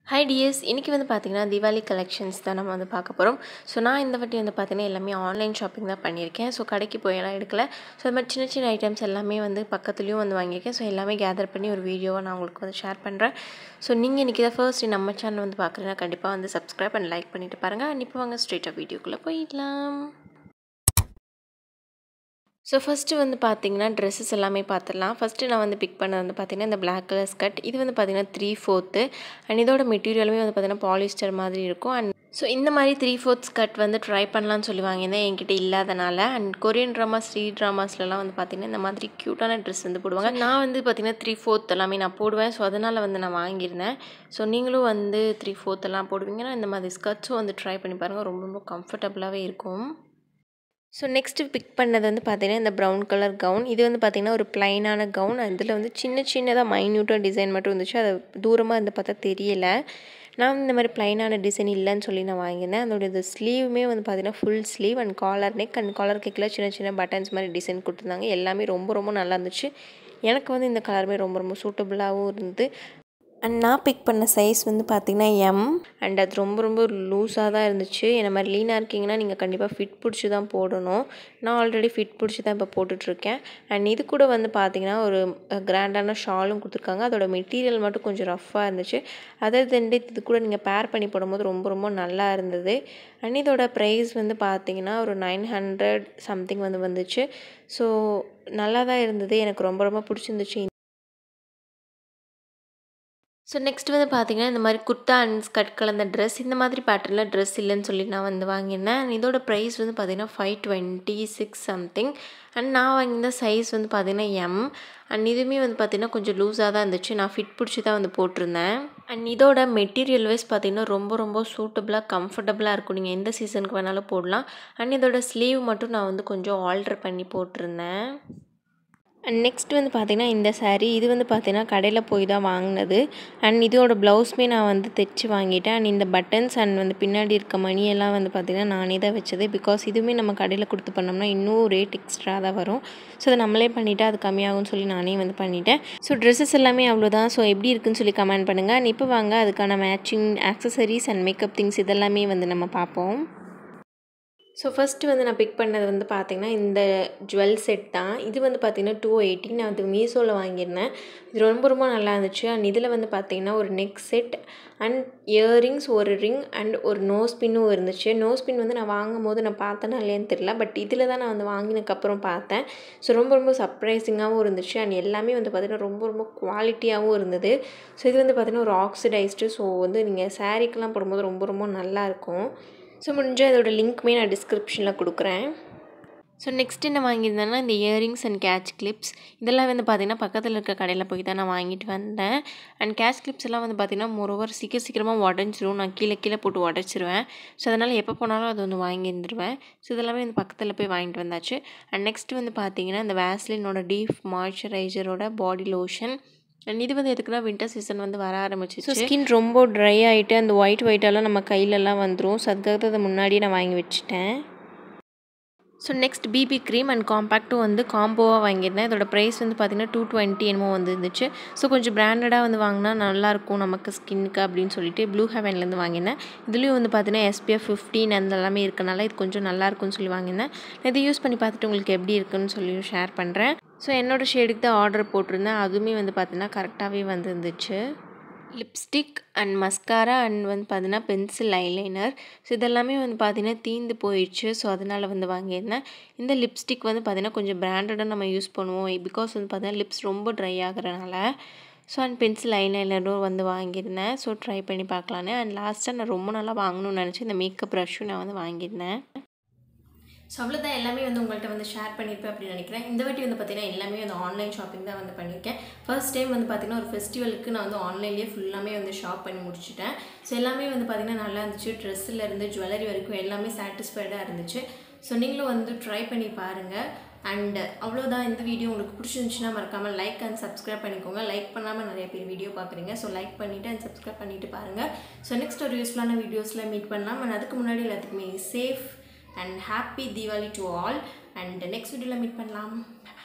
Hi dears, இன்னைக்கு வந்து பாத்தீங்கன்னா Diwali collections தான் நம்ம வந்து பார்க்க போறோம். சோ நான் இந்த வாட்டி வந்து பாத்தீங்கன்னா எல்லாமே ஆன்லைன் ஷாப்பிங் தான் பண்ணியிருக்கேன். சோ கடைக்கு போய் எல்லாம் எடுக்கல. சோ இந்த மாதிரி சின்ன ஐட்டம்ஸ் எல்லாமே வந்து பக்கத்துலயும் வந்து வாங்கியிருக்கேன். சோ எல்லாமே கேதர் பண்ணி ஒரு வீடியோவா நான் உங்களுக்கு வந்து ஷேர் பண்றேன். சோ நீங்க இன்னைக்கு தான் ஃபர்ஸ்ட் நம்ம சேனல் வந்து பார்க்கறீங்கன்னா கண்டிப்பா வந்து Subscribe and like பண்ணிட்டு பாருங்க. இப்போ வாங்க ஸ்ட்ரைட்டா வீடியோக்குள்ள போயிடலாம். ஸோ ஃபஸ்ட்டு வந்து பார்த்தீங்கன்னா ட்ரெஸ்ஸஸ் எல்லாமே பார்த்துடலாம். ஃபஸ்ட்டு நான் வந்து பிக் பண்ணது வந்து பார்த்தீங்கன்னா இந்த பிளாக் கலர் ஸ்கர்ட். இது வந்து பார்த்தீங்கன்னா 3/4 அண்ட் இதோட மெட்டீரியலுமே வந்து பார்த்தீங்கன்னா பாலிஸ்டர் மாதிரி இருக்கும். அண்ட் ஸோ இந்த மாதிரி 3/4 ஸ்கர்ட் வந்து ட்ரை பண்ணலான்னு சொல்லி வாங்கியிருந்தேன் என்கிட்ட இல்லாதனால. அண்ட் கொரியன் ட்ராமாஸ் ட்ராமாஸ்லலாம் வந்து பார்த்தீங்கன்னா இந்த மாதிரி க்யூட்டான ட்ரெஸ் வந்து போடுவாங்க. நான் வந்து பார்த்தீங்கன்னா 3/4 எல்லாமே நான் போடுவேன். ஸோ அதனால் வந்து நான் வாங்கியிருந்தேன். ஸோ நீங்களும் வந்து 3/4 எல்லாம் போடுவீங்கன்னா இந்த மாதிரி ஸ்கர்ட்ஸும் வந்து ட்ரை பண்ணி பாருங்கள். ரொம்ப கம்ஃபர்டபுளாகவே இருக்கும். ஸோ நெக்ஸ்ட்டு பிக் பண்ணது வந்து பார்த்தீங்கன்னா இந்த ப்ரௌன் கலர் கவுன். இது வந்து பார்த்திங்கன்னா ஒரு ப்ளைனான கவுன். இதில் வந்து சின்னதாக மைன்யூட்டாக டிசைன் மட்டும் இருந்துச்சு. அது தூரமாக இருந்து பார்த்தா தெரியலை. நான் இந்த மாதிரி ப்ளைனான டிசைன் இல்லைன்னு சொல்லி நான் வாங்கியிருந்தேன். அதோட ஸ்லீவுமே வந்து பார்த்திங்கன்னா full sleeve and collar neck and collar கேக்கில் சின்ன பட்டன்ஸ் மாதிரி டிசைன் கொடுத்துருந்தாங்க. எல்லாமே ரொம்ப நல்லா இருந்துச்சு. எனக்கு வந்து இந்த கலருமே ரொம்ப சூட்டபுளாகவும் இருந்தது. அண்ட் நான் பிக் பண்ண சைஸ் வந்து பார்த்திங்கன்னா எம். அண்ட் அது ரொம்ப லூஸாக தான் இருந்துச்சு. என்ன மாதிரி லீனாக இருக்கீங்கன்னா நீங்கள் கண்டிப்பாக ஃபிட் பிடிச்சி தான் போடணும். நான் ஆல்ரெடி ஃபிட் பிடிச்சி தான் இப்போ போட்டுட்ருக்கேன். அண்ட் இது கூட வந்து பார்த்திங்கன்னா ஒரு கிராண்டான ஷாலும் கொடுத்துருக்காங்க. அதோட மெட்டீரியல் மட்டும் கொஞ்சம் ரஃப்பாக இருந்துச்சு. இது கூட நீங்கள் பேர் பண்ணி போடும்போது ரொம்ப நல்லா இருந்தது. அண்ட் இதோட ப்ரைஸ் வந்து பார்த்திங்கன்னா ஒரு 900 சம்திங் வந்துச்சு. ஸோ நல்லா தான் இருந்தது. எனக்கு ரொம்ப பிடிச்சிருந்துச்சு. ஸோ நெக்ஸ்ட் வந்து பார்த்திங்கன்னா இந்த மாதிரி குர்த்தா அண்ட் ஸ்கர்ட் கலந்த ட்ரெஸ் இந்த மாதிரி பேட்டர்னில் ட்ரெஸ் இல்லைன்னு சொல்லி நான் வந்து வாங்கியிருந்தேன். அண்ட் இதோட ப்ரைஸ் வந்து பார்த்திங்கன்னா 526 சம்திங். அண்ட் நான் வாங்கியிருந்த சைஸ் வந்து பார்த்திங்கன்னா எம். அண்ட் இதுவுமே வந்து பார்த்திங்கன்னா கொஞ்சம் லூஸாக தான் இருந்துச்சு. நான் ஃபிட் பிடிச்சி தான் வந்து போட்டிருந்தேன். அண்ட் இதோட மெட்டீரியல் வைஸ் பார்த்திங்கன்னா ரொம்ப சூட்டபுளாக கம்ஃபர்டபுளாக இருக்கும். நீங்கள் எந்த சீசனுக்கு வேணாலும் போடலாம். அண்ட் இதோட ஸ்லீவ் மட்டும் நான் வந்து கொஞ்சம் ஆல்ட்ரு பண்ணி போட்டிருந்தேன். அண்ட் நெக்ஸ்ட் வந்து பார்த்திங்கன்னா இந்த சாரீ. இது வந்து பார்த்திங்கன்னா கடையில் போய் தான் வாங்கினது. அண்ட் இதோட ப்ளவுஸுமே நான் வந்து தைச்சி வாங்கிட்டேன். அண்ட் இந்த பட்டன்ஸ் அண்ட் வந்து பின்னாடி இருக்க மணியெல்லாம் வந்து பார்த்திங்கன்னா நானே தான் வச்சது. பிகாஸ் இதுவுமே நம்ம கடையில் கொடுத்து பண்ணோம்னா இன்னும் ரேட் எக்ஸ்ட்ரா தான் வரும். ஸோ அதை நம்மளே பண்ணிவிட்டு அது கம்மியாகும்னு சொல்லி நானே வந்து பண்ணிட்டேன். ஸோ ட்ரெஸ்ஸஸ் எல்லாமே அவ்வளோதான். ஸோ எப்படி இருக்குன்னு சொல்லி கமெண்ட் பண்ணுங்கள். அண்ட் இப்போ வாங்க அதுக்கான matching accessories and makeup things இதெல்லாமே வந்து நம்ம பார்ப்போம். ஸோ ஃபஸ்ட்டு வந்து நான் பிக் பண்ணது வந்து பார்த்திங்கன்னா இந்த ஜுவல் செட் தான். இது வந்து பார்த்திங்கன்னா 280. நான் வந்து மீஷோவில் வாங்கியிருந்தேன். இது ரொம்ப நல்லா இருந்துச்சு. அண்ட் இதில் வந்து பார்த்திங்கன்னா ஒரு நெக் செட் அண்ட் இயரிங்ஸ், ஒரு ரிங் அண்ட் ஒரு நோஸ் பின்னும் இருந்துச்சு. நோஸ் பின் வந்து நான் வாங்கும் போது நான் பார்த்தேன்னா இல்லையான்னு தெரியல. பட் இதில் தான் நான் வந்து வாங்கினதுக்கப்புறம் பார்த்தேன். ஸோ ரொம்ப சர்ப்ரைசிங்காகவும் இருந்துச்சு. அண்ட் எல்லாமே வந்து பார்த்திங்கன்னா ரொம்ப குவாலிட்டியாகவும் இருந்தது. ஸோ இது வந்து பார்த்திங்கன்னா ஒரு ஆக்சிடைஸ்டு. ஸோ வந்து நீங்கள் சாரீக்கெலாம் போடும்போது ரொம்ப நல்லாயிருக்கும். ஸோ முடிஞ்சால் இதோட லிங்க்குமே நான் டிஸ்கிரிப்ஷனில் கொடுக்குறேன். ஸோ நெக்ஸ்ட் என்ன வாங்கியிருந்தேன்னா இந்த இயரிங்ஸ் அண்ட் கேட்ச் கிளிப்ஸ் இதெல்லாம் வந்து பார்த்திங்கன்னா பக்கத்தில் இருக்க கடையில் போய் தான் நான் வாங்கிட்டு வந்தேன். அண்ட் கேட்ச் கிளிப்ஸ் எல்லாம் வந்து பார்த்திங்கன்னா மோரோவர் சீக்கிரமாக உடஞ்சிரும். நான் கீழே போட்டு உடச்சிருவேன். ஸோ அதனால் எப்போ போனாலும் அது வந்து வாங்கியிருந்துருவேன். ஸோ இதெல்லாமே வந்து பக்கத்தில் போய் வாங்கிட்டு வந்தாச்சு. அண்ட் நெக்ஸ்ட் வந்து பார்த்திங்கன்னா இந்த வேஸ்லினோட டீப் மாய்ஸ்சரைசரோட பாடி லோஷன். அண்ட் இது வந்து எதுக்குன்னா வின்டர் சீசன் வந்து வர ஆரம்பிச்சிச்சு. ஸோ ஸ்கின் ரொம்ப ட்ரை ஆகிட்டு அந்த ஒயிட்டெல்லாம் நம்ம கையிலலாம் வந்துடும். ஸோ அதுக்காக அதை முன்னாடியே நான் வாங்கி வச்சுட்டேன். So next BB cream and காம்பேக்ட்டும் வந்து காம்போவாக வாங்கியிருந்தேன். இதோட ப்ரைஸ் வந்து பார்த்திங்கன்னா 220 என்னமோ வந்துருந்துச்சு. ஸோ கொஞ்சம் பிராண்டடாக வந்து வாங்கினா நல்லாயிருக்கும் நமக்கு ஸ்கின்னுக்கு அப்படின்னு சொல்லிட்டு ப்ளூ ஹெவன்லேருந்து வாங்கியிருந்தேன். இதுலேயும் வந்து பார்த்திங்கன்னா SPF 15 அந்த எல்லாமே இருக்கனால இது கொஞ்சம் நல்லாயிருக்கும்னு சொல்லி வாங்கியிருந்தேன். நான் இதை யூஸ் பண்ணி பார்த்துட்டு உங்களுக்கு எப்படி இருக்குன்னு சொல்லி ஷேர் பண்ணுறேன். ஸோ என்னோடய ஷேடுக்கு தான் ஆர்டர் போட்டிருந்தேன். அதுவுமே வந்து பார்த்திங்கன்னா கரெக்டாகவே வந்துருந்துச்சு. லிப்ஸ்டிக் அண்ட் மஸ்காரா அண்ட் வந்து பார்த்திங்கன்னா பென்சில் ஐலைனர். ஸோ இதெல்லாமே வந்து பார்த்திங்கன்னா தீந்து போயிடுச்சு. ஸோ அதனால் வந்து வாங்கியிருந்தேன். இந்த லிப்ஸ்டிக் வந்து பார்த்திங்கன்னா கொஞ்சம் பிராண்டடாக நம்ம யூஸ் பண்ணுவோம். பிகாஸ் வந்து பார்த்திங்கன்னா லிப்ஸ் ரொம்ப ட்ரை ஆகிறனால. ஸோ அண்ட் பென்சில் ஐலைனரும் வந்து வாங்கியிருந்தேன். ஸோ ட்ரை பண்ணி பார்க்கலான்னு. அண்ட் லாஸ்ட்டாக நான் ரொம்ப நல்லா வாங்கணும்னு நினச்சேன். இந்த மேக்கப் ப்ரஷ்ஷும் நான் வந்து வாங்கியிருந்தேன். ஸோ அவ்வளோதான் எல்லாமே வந்து உங்கள்கிட்ட வந்து ஷேர் பண்ணியிருப்பேன் அப்படின்னு நினைக்கிறேன். இந்த வாட்டி வந்து பார்த்திங்கன்னா எல்லாமே வந்து ஆன்லைன் ஷாப்பிங் தான் வந்து பண்ணியிருக்கேன். ஃபர்ஸ்ட் டைம் வந்து பார்த்திங்கன்னா ஒரு ஃபெஸ்டிவலுக்கு நான் வந்து ஆன்லைன்லேயே ஃபுல்லாமே வந்து ஷாப் பண்ணி முடிச்சிட்டேன். ஸோ எல்லாமே வந்து பார்த்திங்கன்னா நல்லா இருந்துச்சு. ட்ரெஸ்ஸிலேருந்து ஜுவல்லரி வரைக்கும் எல்லாமே சாட்டிஸ்ஃபைடாக இருந்துச்சு. ஸோ நீங்களும் வந்து ட்ரை பண்ணி பாருங்கள். அண்ட் அவ்வளோதான். இந்த வீடியோ உங்களுக்கு பிடிச்சிருந்துச்சுன்னா மறக்காமல் லைக் அண்ட் சப்ஸ்கிரைப் பண்ணிக்கோங்க. லைக் பண்ணாமல் நிறைய பேர் வீடியோ பார்க்குறீங்க. ஸோ லைக் பண்ணிவிட்டு அண்ட் சப்ஸ்கிரைப் பண்ணிவிட்டு பாருங்கள். ஸோ நெக்ஸ்ட் ஒரு யூஸ்ஃபுல்லான வீடியோஸில் மீட் பண்ணலாம். அண்ட் அதுக்கு முன்னாடி எல்லாத்துக்குமே safe and happy Diwali to all, and next video la meet pannalam.